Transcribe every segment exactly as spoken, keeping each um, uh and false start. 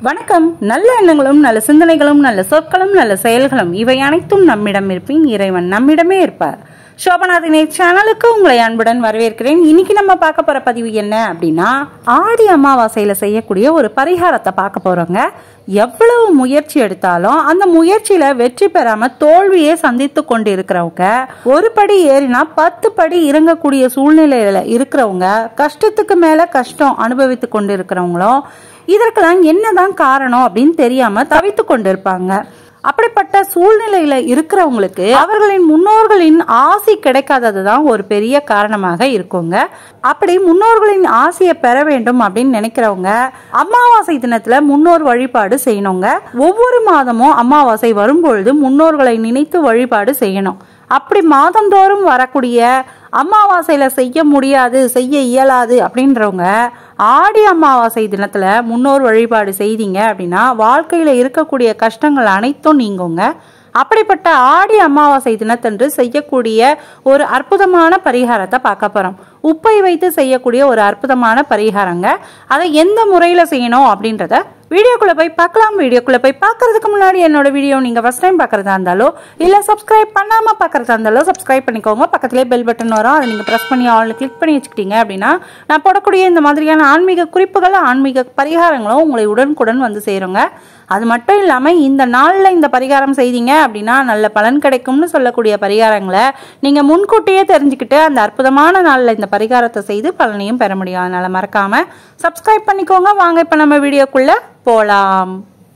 வணக்கம். நல்ல எண்ணங்களும் நல்ல சிந்தனைகளும் நல்ல சொற்களும் நல்ல செயல்களும் இவை அனைத்தும் நம்மிடம் இருப்பின் இறைவன் நம்மிடமே இருப்பார். சோபநாதினி சேனலுக்கு உங்களை அன்புடன் வரவேற்கிறேன். இன்னைக்கு நம்ம பார்க்க போற பதிவு என்ன அப்படின்னா, ஆடி அமாவாசையில செய்யக்கூடிய ஒரு பரிகாரத்தை பார்க்க போறோங்க. எவ்வளவு முயற்சி எடுத்தாலும் அந்த முயற்சியில வெற்றி பெறாம தோல்வியை சந்தித்து கொண்டு இருக்கிறவங்க, ஒரு படி ஏறினா பத்து படி இறங்கக்கூடிய சூழ்நிலையில இருக்கிறவங்க, கஷ்டத்துக்கு மேல கஷ்டம் அனுபவித்து கொண்டு இருக்கிறவங்களும் இதற்கெல்லாம் என்னதான் காரணம் அப்படின்னு தெரியாம தவித்து கொண்டிருப்பாங்க. அப்படிப்பட்ட சூழ்நிலையில இருக்கிறவங்களுக்கு அவர்களின் முன்னோர்களின் ஆசி கிடைக்காததுதான் ஒரு பெரிய காரணமாக இருக்குங்க. அப்படி முன்னோர்களின் ஆசையை பெற வேண்டும் அப்படின்னு நினைக்கிறவங்க அமாவாசை தினத்துல முன்னோர் வழிபாடு செய்யணுங்க. ஒவ்வொரு மாதமும் அமாவாசை வரும்பொழுது முன்னோர்களை நினைத்து வழிபாடு செய்யணும். அப்படி மாதந்தோறும் வரக்கூடிய அமாவாசையில செய்ய முடியாது, செய்ய இயலாது அப்படின்றவங்க ஆடி அமாவாசை தினத்துல முன்னோர் வழிபாடு செய்தீங்க அப்படின்னா வாழ்க்கையில இருக்கக்கூடிய கஷ்டங்கள் அனைத்தும் நீங்குங்க. அப்படிப்பட்ட ஆடி அமாவாசை தினத்தன்று செய்யக்கூடிய ஒரு அற்புதமான பரிகாரத்தை பார்க்க போறோம். உப்பை வைத்து செய்யக்கூடிய ஒரு அற்புதமான பரிகாரங்க. அதை எந்த முறையில செய்யணும் அப்படின்றத வீடியோக்குள்ள போய் பார்க்கலாம். வீடியோக்குள்ள போய் பார்க்கறதுக்கு முன்னாடி என்னோட வீடியோ நீங்க ஃபர்ஸ்ட் டைம் பார்க்கறதா இருந்தாலோ இல்ல சப்ஸ்கிரைப் பண்ணாம பார்க்கறதா இருந்தாலோ சப்ஸ்கிரைப் பண்ணிக்கோங்க. பக்கத்திலே பெல் பட்டன் வரும், அதை நீங்க பிரஸ் பண்ணி ஆல் கிளிக் பண்ணி வச்சுக்கிட்டீங்க அப்படின்னா நான் போடக்கூடிய இந்த மாதிரியான ஆன்மீக குறிப்புகள், ஆன்மீக பரிகாரங்களும் உங்களை உடனுக்குடன் வந்து சேருங்க. அது மட்டும் இல்லாம இந்த நாள்ல இந்த பரிகாரம் செய்தீங்க அப்படின்னா நல்ல பலன் கிடைக்கும்னு சொல்லக்கூடிய பரிகாரங்களை நீங்க முன்கூட்டியே தெரிஞ்சுக்கிட்டு அந்த அற்புதமான நாள்ல இந்த பரிகாரத்தை செய்து பலனையும் பெற முடியும். அதனால மறக்காம சப்ஸ்கிரைப் பண்ணிக்கோங்க. வாங்க இப்ப நம்ம வீடியோக்குள்ள போலாம்.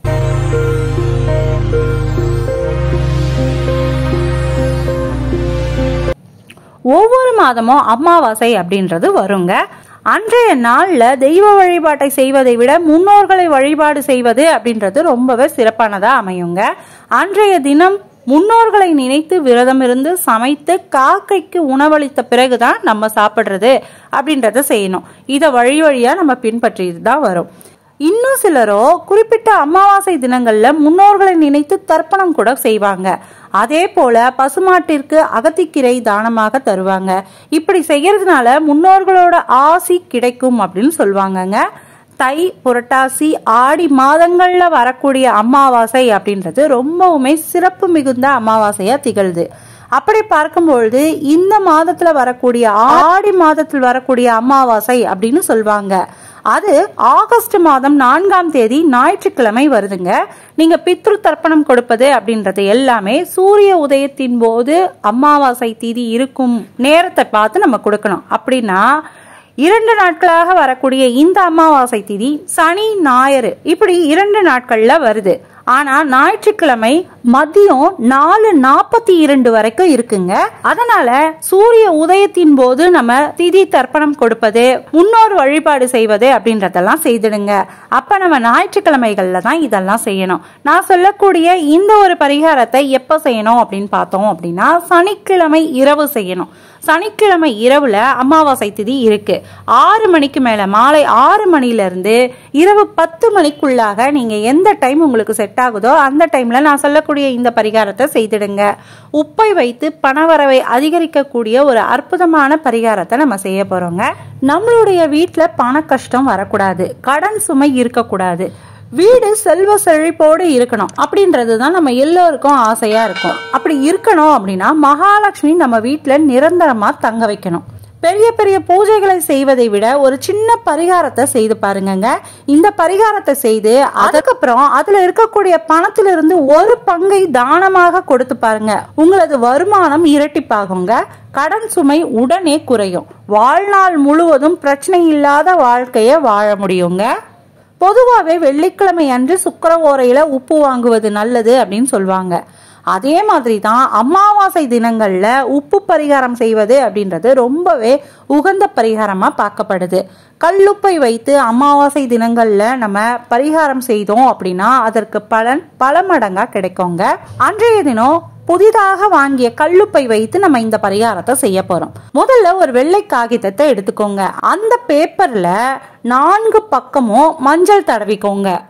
ஒவ்வொரு மாதமும் அமாவாசை அப்படின்றது வருங்க. அன்றைய நாள்ல தெய்வ வழிபாட்டை செய்வதை விட முன்னோர்களை வழிபாடு செய்வது அப்படின்றது ரொம்பவே சிறப்பானதா அமையுங்க. அன்றைய தினம் முன்னோர்களை நினைத்து விரதம் இருந்து சமைத்து காக்கைக்கு உணவளித்த பிறகுதான் நம்ம சாப்பிடுறது அப்படின்றத செய்யணும். இதை வழி வழியா நம்ம பின்பற்றிட்டு தான் வரும். இன்னும் சிலரோ குறிப்பிட்ட அமாவாசை தினங்கள்ல முன்னோர்களை நினைத்து தர்ப்பணம் கூட செய்வாங்க. அதே போல பசுமாட்டிற்கு அகத்திக்கீரை தானமாக தருவாங்க. இப்படி செய்யறதுனால முன்னோர்களோட ஆசி கிடைக்கும் அப்படின்னு சொல்லுவாங்கங்க. தை, புரட்டாசி, ஆடி மாதங்கள்ல வரக்கூடிய அமாவாசை அப்படின்றது ரொம்பவுமே சிறப்பு மிகுந்த அமாவாசையா திகழ்து. அப்படி பார்க்கும்பொழுது இந்த மாதத்துல வரக்கூடிய ஆடி மாதத்தில் வரக்கூடிய அமாவாசை அப்படின்னு சொல்லுவாங்க. அது ஆகஸ்ட் மாதம் நான்காம் தேதி ஞாயிற்றுக்கிழமை வருதுங்க. நீங்க பித்ரு தர்ப்பணம் கொடுப்பது அப்படின்றது எல்லாமே சூரிய உதயத்தின் போது அமாவாசை திதி இருக்கும் நேரத்தை பார்த்து நம்ம கொடுக்கணும். அப்படின்னா இரண்டு நாட்களாக வரக்கூடிய இந்த அமாவாசை திதி சனி, ஞாயிறு இப்படி இரண்டு நாட்கள்ல வருது. ஆனா ஞாயிற்றுக்கிழமை மதியம் நாலு நாற்பத்தி இரண்டு வரைக்கும் இருக்குங்க. அதனால சூரிய உதயத்தின் போது நம்ம திதி தர்ப்பணம் கொடுப்பது, முன்னோர் வழிபாடு செய்வது அப்படின்றதெல்லாம் செய்திடுங்க. அப்ப நம்ம ஞாயிற்றுக்கிழமைகள்ல தான் இதெல்லாம் செய்யணும். நான் சொல்லக்கூடிய இந்த ஒரு பரிகாரத்தை எப்ப செய்யணும் அப்படின்னு பார்த்தோம் அப்படின்னா சனிக்கிழமை இரவு செய்யணும். சனிக்கிழமை இரவுல அமாவாசை திதி இருக்கு. ஆறு மணிக்கு மேல மாலை ஆறு மணில இருந்து இரவு பத்து மணிக்குள்ளாக நீங்க எந்த டைம் உங்களுக்கு செட் ஆகுதோ அந்த டைம்ல நான் சொல்லக்கூடிய இந்த பரிகாரத்தை செய்திடுங்க. உப்பை வைத்து பணவரவை அதிகரிக்கக்கூடிய ஒரு அற்புதமான பரிகாரத்தை நம்ம செய்ய போறோங்க. நம்மளுடைய வீட்டுல பண கஷ்டம் வரக்கூடாது, கடன் சுமை இருக்கக்கூடாது, வீடு செல்வ செழிப்போடு இருக்கணும் அப்படின்றதுதான் நம்ம எல்லோருக்கும் ஆசையா இருக்கும். அப்படி இருக்கணும் அப்படின்னா மகாலட்சுமி நம்ம வீட்டுல நிரந்தரமா தங்க வைக்கணும். பெரிய பெரிய பூஜைகளை செய்வதை விட ஒரு சின்ன பரிகாரத்தை செய்து பாருங்க. இந்த பரிகாரத்தை செய்து அதுக்கப்புறம் அதுல இருக்கக்கூடிய பணத்திலிருந்து ஒரு பங்கை தானமாக கொடுத்து பாருங்க. உங்களது வருமானம் இரட்டிப்பாகுங்க. கடன் சுமை உடனே குறையும். வாழ்நாள் முழுவதும் பிரச்சனை இல்லாத வாழ்க்கைய வாழ முடியுங்க. பொதுவாகவே வெள்ளிக்கிழமை அன்று சுக்கிர ஓரையில உப்பு வாங்குவது நல்லது அப்படின்னு சொல்லுவாங்க. அதே மாதிரி தான் அமாவாசை தினங்கள்ல உப்பு பரிகாரம் செய்வது அப்படின்றது ரொம்பவே உகந்த பரிகாரமா பார்க்கப்படுது. கல்லுப்பை வைத்து அமாவாசை தினங்கள்ல நம்ம பரிகாரம் செய்தோம் அப்படின்னா அதற்கு பலன் பல மடங்கா கிடைக்குங்க. அன்றைய தினம் புதிதாக வாங்கிய கல்லுப்பை வைத்து நம்ம இந்த பரிகாரத்தை செய்ய போறோம். முதல்ல ஒரு வெள்ளை காகிதத்தை எடுத்துக்கோங்க. அந்த பேப்பர்ல நான்கு பக்கமும் மஞ்சள் தடவிக்கோங்க.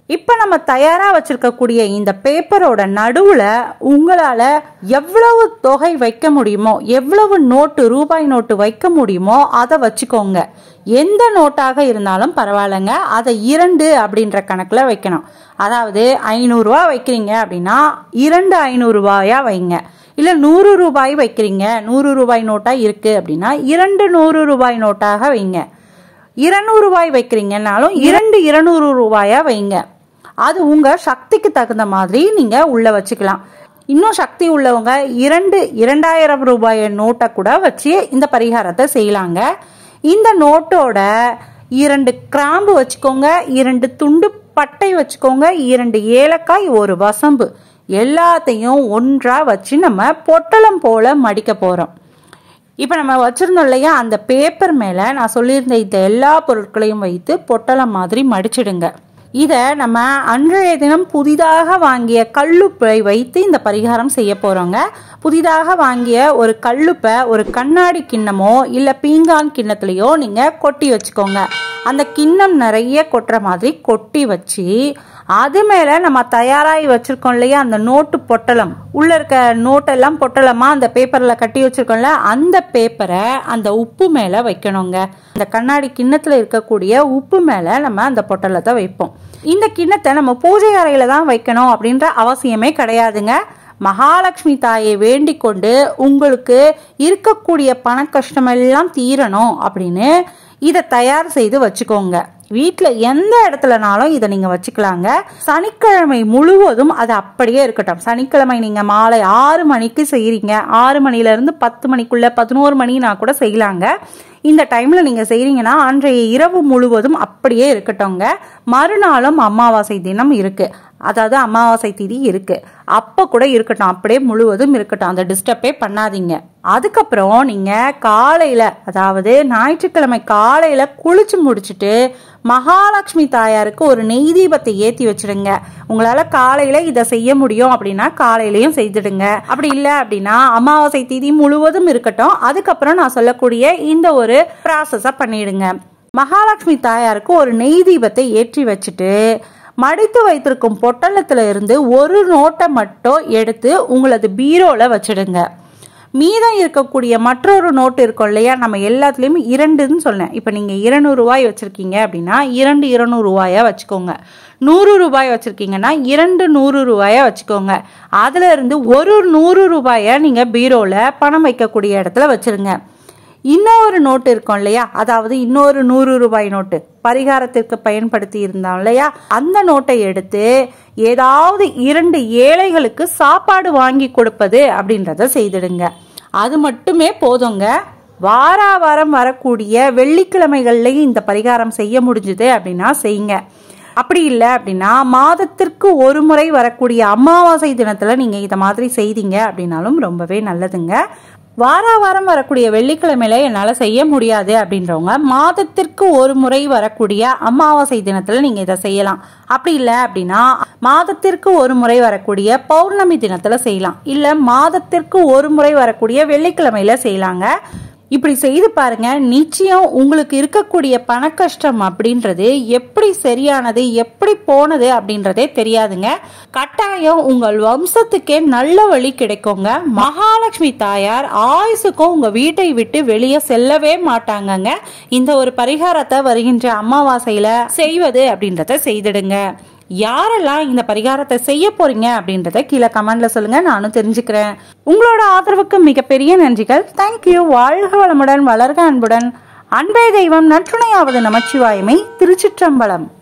இப்ப நம்ம தயாரா வச்சிருக்கக்கூடிய இந்த பேப்பரோட நடுவுல உங்களால எவ்வளவு தொகை வைக்க முடியுமோ, எவ்வளவு நோட்டு ரூபாய் நோட்டு வைக்க முடியுமோ அதை வச்சுக்கோங்க. எந்த நோட்டாக இருந்தாலும் பரவாயில்லைங்க, அதை இரண்டு அப்படின்ற கணக்குல வைக்கணும். அதாவது ஐநூறு ரூபாய் வைக்கிறீங்க அப்படின்னா இரண்டு ஐநூறு ரூபாயா வைங்க. இல்ல நூறு ரூபாய் வைக்கிறீங்க, நூறு ரூபாய் நோட்டா இருக்கு அப்படின்னா இரண்டு நூறு ரூபாய் நோட்டாக வைங்க. இருநூறு ரூபாய் வைக்கிறீங்கன்னாலும் இரண்டு இருநூறு ரூபாயா வைங்க. அது உங்க சக்திக்கு தகுந்த மாதிரி நீங்க உள்ள வச்சுக்கலாம். இன்னும் சக்தி உள்ளவங்க இரண்டு இரண்டாயிரம் ரூபாய் நோட்டை கூட வச்சு இந்த பரிகாரத்தை செய்யலாங்க. இந்த நோட்டோட இரண்டு கிராம்பு வச்சுக்கோங்க, இரண்டு துண்டு பட்டை வச்சுக்கோங்க, இரண்டு ஏலக்காய், ஒரு வசம்பு, எல்லாத்தையும் ஒன்றா வச்சு நம்ம பொட்டலம் போல மடிக்க போறோம். இப்ப நம்ம வச்சிருந்தோம் இல்லையா, அந்த பேப்பர் மேல நான் சொல்லியிருந்த இந்த எல்லா பொருட்களையும் வைத்து பொட்டலம் மாதிரி மடிச்சிடுங்க. இத நம்ம அன்றைய தினம் புதிதாக வாங்கிய கல்லுப்பை வைத்து இந்த பரிகாரம் செய்ய போறோங்க. புதிதாக வாங்கிய ஒரு கல்லுப்பை ஒரு கண்ணாடி கிண்ணமோ இல்ல பீங்கான் கிண்ணத்திலயோ நீங்க கொட்டி வச்சுக்கோங்க. அந்த கிண்ணம் நிறைய கொட்டுற மாதிரி கொட்டி வச்சு அது மேல நம்ம தயாராகி வச்சிருக்கோம் இல்லையா அந்த நோட்டு பொட்டலம், உள்ள இருக்க நோட்டெல்லாம் பொட்டலமா அந்த பேப்பர்ல கட்டி வச்சிருக்கோம்ல, அந்த பேப்பரை அந்த உப்பு மேல வைக்கணுங்க. அந்த கண்ணாடி கிண்ணத்துல இருக்கக்கூடிய உப்பு மேல நம்ம அந்த பொட்டலத்தை வைப்போம். இந்த கிண்ணத்தை நம்ம பூஜை அறையில தான் வைக்கணும் அப்படின்ற அவசியமே கிடையாதுங்க. மகாலட்சுமி தாயை வேண்டிக் கொண்டு உங்களுக்கு இருக்கக்கூடிய பண கஷ்டம் எல்லாம் தீரணும் அப்படின்னு இதை தயார் செய்து வச்சுக்கோங்க. வீட்டுல எந்த இடத்துலனாலும் இதை நீங்க வச்சுக்கலாங்க. சனிக்கிழமை முழுவதும் அது அப்படியே இருக்கட்டும். சனிக்கிழமை நீங்க மாலை ஆறு மணிக்கு செய்யறீங்க, ஆறு மணில இருந்து பத்து மணிக்குள்ள பதினோரு மணினா கூட செய்யலாங்க. இந்த டைம்ல நீங்க செய்றீங்கன்னா அன்றைய இரவு முழுவதும் அப்படியே இருக்கட்டும்ங்க. மறுநாளும் அமாவாசை தினம் இருக்கு, அதாவது அமாவாசை திதி இருக்கு, அப்ப கூட இருக்கட்டும், அப்படியே முழுவதும் இருக்கட்டும், அந்த டிஸ்டர்பே பண்ணாதீங்க. அதுக்கப்புறம் நீங்க காலையில, அதாவது ஞாயிற்றுக்கிழமை காலையில குளிச்சு முடிச்சுட்டு மகாலட்சுமி தாயாருக்கு ஒரு நெய் தீபத்தை ஏத்தி வச்சிடுங்க. உங்களால காலையில இதை செய்ய முடியும் அப்படின்னா காலையிலயும் செய்துடுங்க. அப்படி இல்லை அப்படின்னா அமாவாசை திதி முழுவதும் இருக்கட்டும், அதுக்கப்புறம் நான் சொல்லக்கூடிய இந்த ஒரு ப்ராசஸ பண்ணிடுங்க. மகாலட்சுமி தாயாருக்கு ஒரு நெய் தீபத்தை ஏற்றி வச்சுட்டு மடித்து வைத்திருக்கும் பொட்டலத்துல இருந்து ஒரு நோட்டை மட்டும் எடுத்து உங்களது பீரோல வச்சிடுங்க. மீதம் இருக்கக்கூடிய மற்றொரு நோட்டு இருக்கும் இல்லையா, நம்ம எல்லாத்துலயும் இரண்டுன்னு சொன்னேன். இப்ப நீங்க இருநூறு ரூபாய் வச்சிருக்கீங்க அப்படின்னா இரண்டு இருநூறு ரூபாயா வச்சுக்கோங்க. நூறு ரூபாய் வச்சிருக்கீங்கன்னா இரண்டு நூறு ரூபாயா வச்சுக்கோங்க. அதுல இருந்து ஒரு நூறு ரூபாய நீங்க பீரோல பணம் வைக்கக்கூடிய இடத்துல வச்சிருங்க. இன்னொரு நோட்டு இருக்கும் இல்லையா, அதாவது இன்னொரு நூறு ரூபாய் நோட்டு பரிகாரத்திற்கு பயன்படுத்தி இருந்தோம் இல்லையா, அந்த நோட்டை எடுத்து ஏதாவது இரண்டு ஏழைகளுக்கு சாப்பாடு வாங்கி கொடுப்பது அப்படின்றத செய்திடுங்க. அது மட்டுமே போதுங்க. வார வாரம் வரக்கூடிய வெள்ளிக்கிழமைகள்லயும் இந்த பரிகாரம் செய்ய முடிஞ்சுது அப்படின்னா செய்யுங்க. அப்படி இல்லை அப்படின்னா மாதத்திற்கு ஒரு முறை வரக்கூடிய அமாவாசை தினத்துல நீங்க இத மாதிரி செய்தீங்க அப்படின்னாலும் ரொம்பவே நல்லதுங்க. வார வாரம் வரக்கூடிய வெள்ளிக்கிழமையில என்னால செய்ய முடியாது அப்படின்றவங்க மாதத்திற்கு ஒரு முறை வரக்கூடிய அமாவாசை தினத்துல நீங்க இதை செய்யலாம். அப்படி இல்லை அப்படின்னா மாதத்திற்கு ஒரு முறை வரக்கூடிய பௌர்ணமி தினத்துல செய்யலாம், இல்ல மாதத்திற்கு ஒரு முறை வரக்கூடிய வெள்ளிக்கிழமையில செய்யலாங்க. இப்படி செய்து பாருங்க, நிச்சயம் உங்களுக்கு இருக்கக்கூடிய பண கஷ்டம் அப்படின்றது எப்படி சரியானது எப்படி போனது அப்படின்றதே தெரியாதுங்க. கட்டாயம் உங்கள் வம்சத்துக்கே நல்ல வழி கிடைக்குங்க. மகாலட்சுமி தாயார் ஆயுசுக்கும் உங்க வீட்டை விட்டு வெளியே செல்லவே மாட்டாங்கங்க. இந்த ஒரு பரிகாரத்தை வருகின்ற அமாவாசையில செய்வது அப்படின்றத செய்திடுங்க. யாரெல்லாம் இந்த பரிகாரத்தை செய்ய போறீங்க அப்படின்றத கீழே கமெண்ட்ல சொல்லுங்க, நானும் தெரிஞ்சுக்கிறேன். உங்களோட ஆதரவுக்கு மிகப்பெரிய நன்றிகள். தேங்க்யூ. வாழ்க வளமுடன், வளர்க அன்புடன். அன்பே தெய்வம், நற்றுணையாவது நமச்சிவாயமை. திருச்சிற்றம்பலம்.